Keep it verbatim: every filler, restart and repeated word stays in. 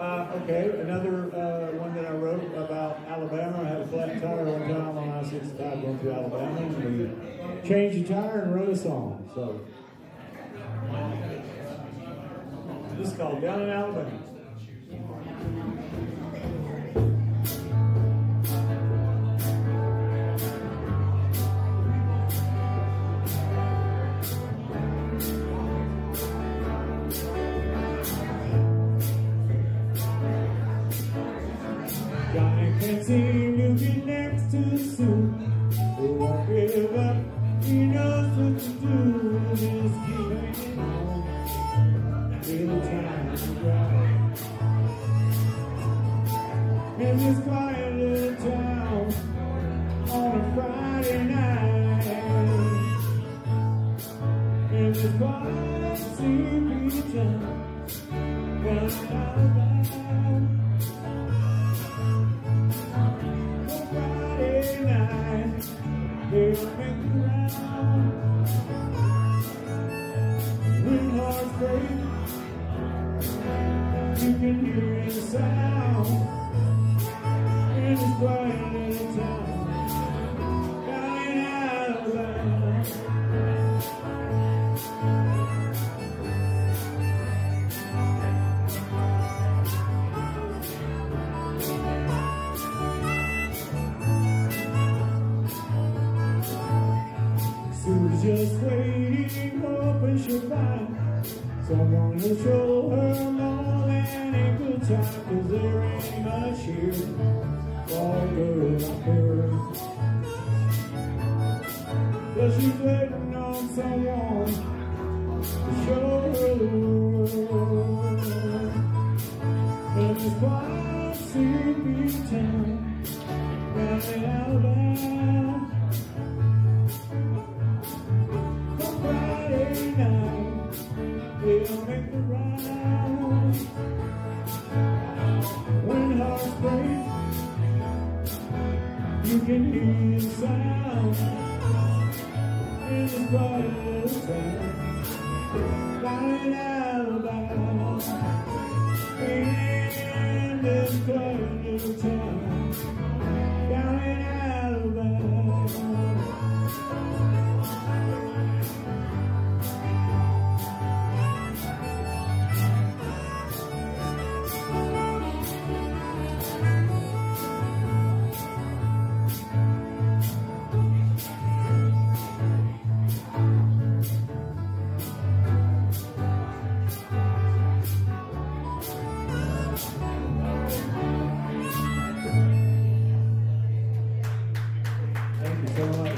Uh, okay, another uh, one that I wrote about Alabama. I had a flat tire one time on I sixty-five going through Alabama, and we changed the tire and wrote a song. So this is called Down in Alabama. Can't seem to get next to the suit. They won't give up. He knows what to do. Just keep hanging on till the time is right. In this quiet little town on a Friday night, in this quiet sleepy town, down in Alabama. They'll make the round when hearts break. You can hear the sound in this quiet little town down in Alabama. Sue's just waiting, hoping she'll find someone who'll show her more than a good time, 'cause there ain't much here for a girl like her. But she's waiting on someone to show her the world. In this quiet, sleepy town down in Alabama. They'll make the round when hearts break. You can hear the sound in this quiet little town down in Alabama. In this quiet little town down in Alabama. Thank you so much.